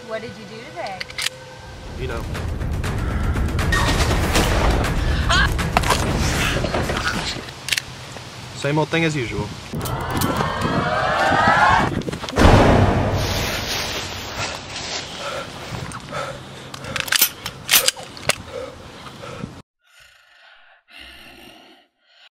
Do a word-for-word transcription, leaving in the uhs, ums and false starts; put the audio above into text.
What did you do today? You know. Same old thing as usual.